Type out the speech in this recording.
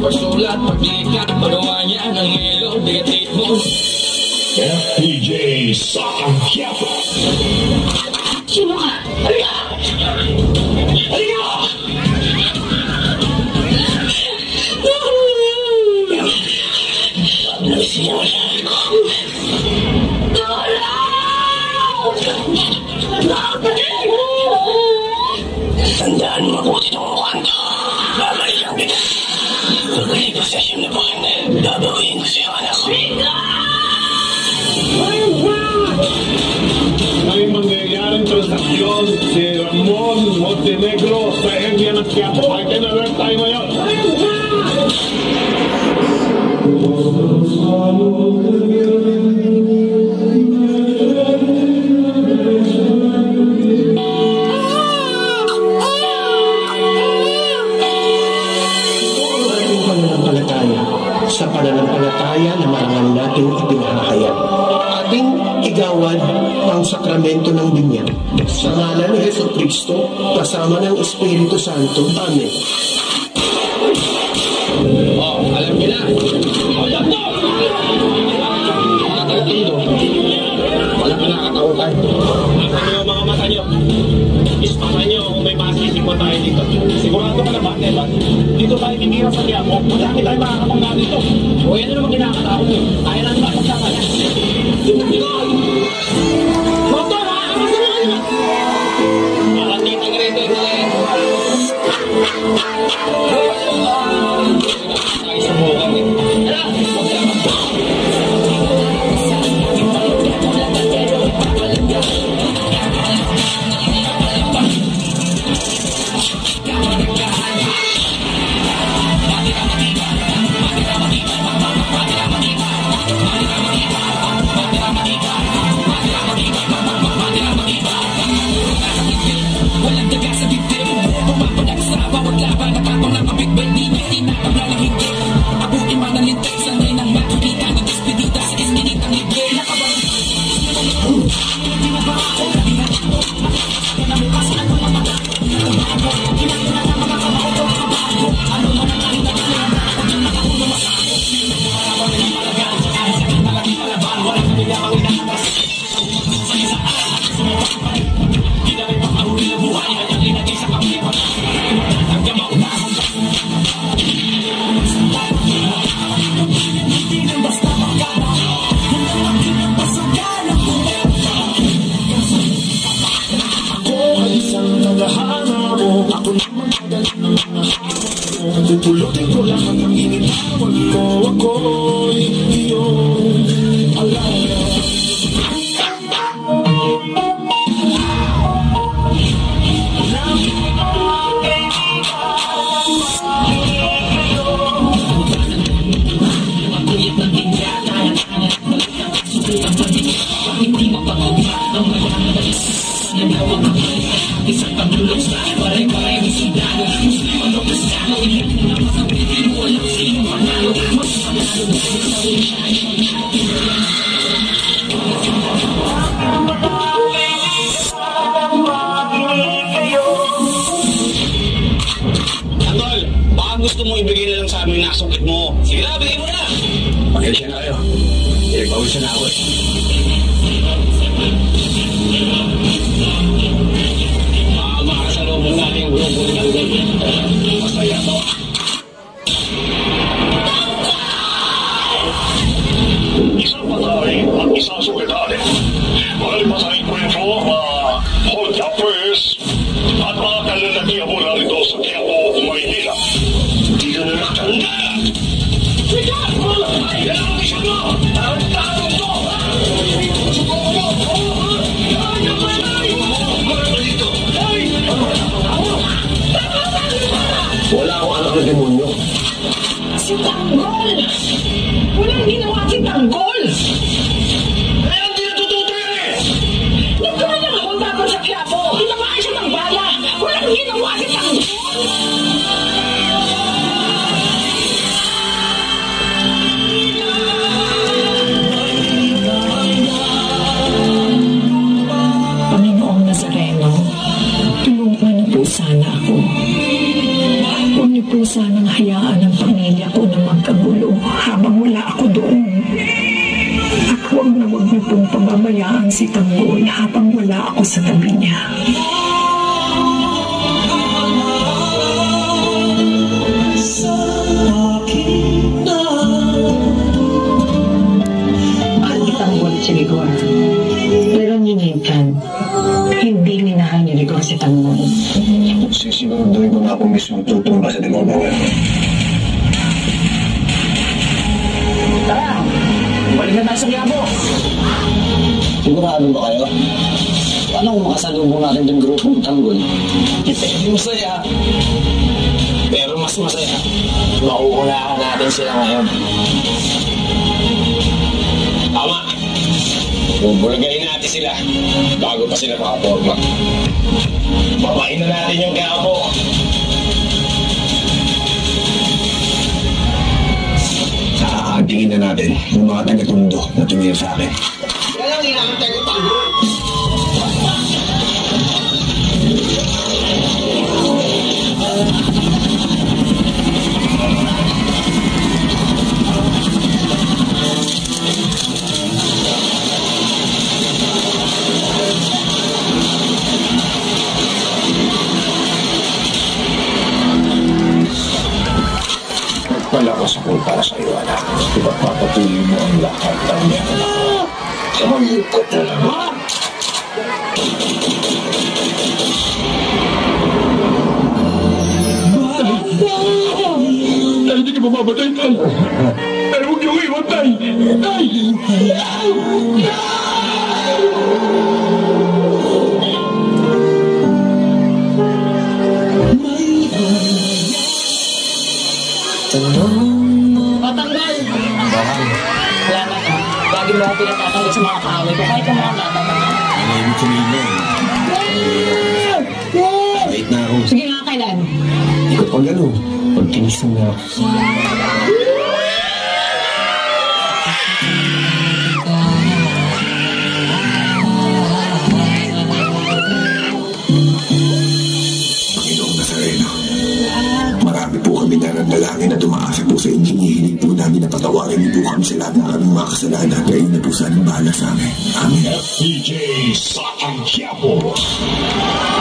pagsulat, paglikat, pagawa niya ng melody at ritmo. FPJ Sakangkyap. Sino ka? Halika! Halika! Sinyasabi ko. Tandaan mabuti ng mukhang to. Babay lang kita. Pagkali ko sa siyang nabuhan, babawiin ko sa iyong anak ko. May mangyayaring transaksyon si Ramon Montenegro sa area ng Quiapo. Ay kinalert tayo ngayon. Sa pananampalataya na marangal natin ipinahahayag. Ating igawad ang sakramento ng binyag. Sa ngalan ni Jesucristo, kasama ng Espiritu Santo. Amen. Alam niyo na. Wala ka nakataukan. Mga mata nyo. Ispakan nyo kung may masisikwa tayo dito. Sigurado ka na ba, diba? Dito tayo tinira sa Quiapo. Madami tayo makakapangga dito. O yan naman kinakatakot nyo. Kaya natin mapagsama yan. Motor, ha? Kamusta na kayo? Parang titig rito ito eh. Tayo sa bukang eh. Pupulutin ko lahat ng initawan mo. Ako'y iyong alala. Isang pagdulog sa pare-pare ng sundalo. Muslim ano Kristiyano, ilang na masapit. Walang sino manalo. Magsamanalo sa Antol, baka gusto mo ibigay na lang sa amin na sukit mo. Sige na, bigay mo na. Pakilya na kayo. Pinagpawisan na ako eh. Makasalubong natin yung grupo ng ganyan. Masaya to. Isang patay at isang sukitan. Mahal pa sa ikwento mga Hodyapers at mga kalalakihan mo na rito sa Quiapo, Maynila. Hindi ka na nakatanda. Wika! Yan ang isa mo! Ang tao mo! Subukan mo! Wala akong anak na demonyo. Si Tanggol! Walang ginawa si Tanggol! Kaya hindi natututo yan eh! Nagkaroon niya nga kung tapos sa Quiapo! Tinamaan siya ng bala! Walang ginawa si Tanggol! Panginoong Nazareno, tulungan niyo po sana ako. Huwag niyo po sanang hayaan ang pamilya ko na magkagulo habang wala ako doon. At huwag niyo pong pababayaan si Tanggol habang wala ako sa tabi niya. Mahal ni Tanggol si Rigor. Pero ninintan, hindi minahal ni Rigor si Tanggol. Sisiguraduhin ko nga kung mismo tutumba sa demonyo. Tara! Balik na tayo sa Quiapo! Sigurado ba kayo? Paano kung makasalubong natin yung grupong Tanggol? Masaya. Pero mas masaya. Makukulaan natin sila ngayon. Tama. Bubulagayin natin sila bago pa sila makaporma. Babain na natin yung Quiapo. Tingin na natin yung mga taga-tundo na tumingin sa akin. Kaya lang inaantay ko Tanggol. Nagpalakas ako para sa iyo, anak. Ipagpapatuloy mo ang lahat ng meron ako. Kamangikot na lang, ha? Tay, hindi ka mamamatay, Tay. Tay, huwag niyong iwan, Tay. Tay! Patanggal! Wala na ka. Lagi mo ako pinatatagal sa mga kaaway ko kahit ang mga tatangal. Ano yung kumilo? Wait na ako. Sige nga, kailan? Ikot pag ano? Pag tinisang na ako. Panginoong Nazareno, marami po kami nananalangin na tumaasa po sa inyo. Hinihiling po namin na patawarin niyo po kami sa lahat ng aming mga kasalanan. Kayo na po sanang bahala sa amin. Amen. FPJ sa Quiapo.